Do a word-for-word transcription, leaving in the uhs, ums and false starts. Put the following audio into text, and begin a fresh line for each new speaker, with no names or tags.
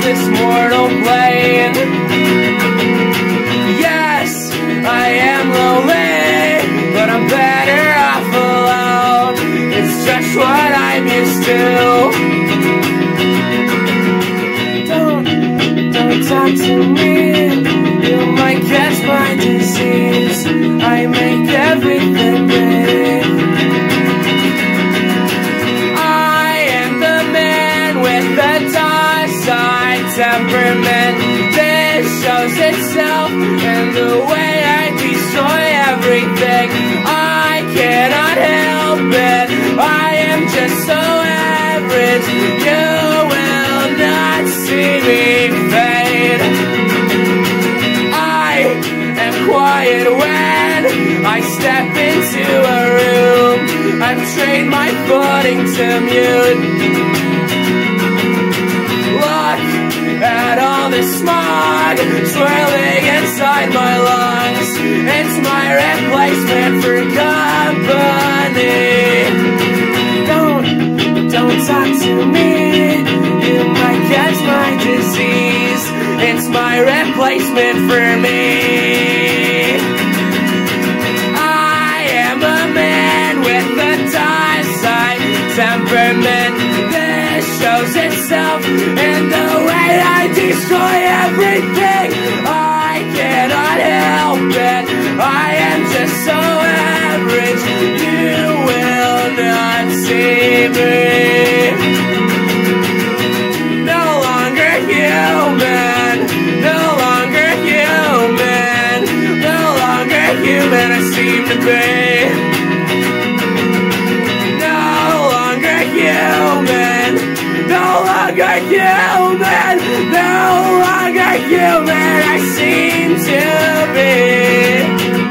this mortal plane. Yes, I am lonely, but I'm better off alone. It's just what I'm used to. Don't, don't talk to me, you might catch my disease. I make everything big. I am the man with the Dazai temperament. This shows itself in the way I destroy everything. I cannot help it, I am just so average. You will not see me fade. I am quiet when I step into a room. I've trained my footing to mute. Look at all the smog swirling inside my lungs. It's my replacement for company. Don't, don't talk to me, you might catch my disease. It's my replacement for me. I am a man with the Dazai temperament. This shows itself in the way I destroy everything. I cannot help it, I am just so average. You will not see me. No longer human, no longer human, no longer human I seem to be. No longer human, no longer human, no longer human I seem to be.